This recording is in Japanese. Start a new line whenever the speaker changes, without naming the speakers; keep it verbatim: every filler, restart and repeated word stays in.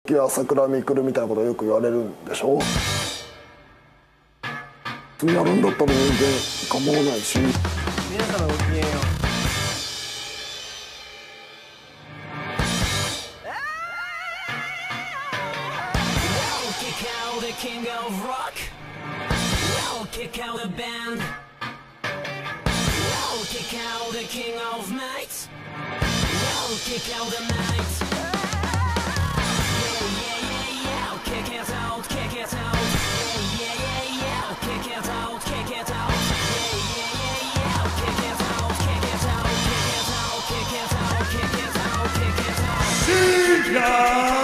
いや朝倉未来みたいなことをよく言われるんでしょ。やるんだったら全然構わないし。
皆様ごきげんよう。King of rock, I'll kick out the band, I'll kick out the king of nights, I'll kick out the night. Yeah, yeah, yeah, yeah, I'll kick it out, kick it out. Yeah, yeah, yeah, yeah, I'll kick it out, kick it out. Yeah, yeah, yeah, yeah, I'll kick it out, kick it out, kick it out, kick it out, kick it out, kick it out.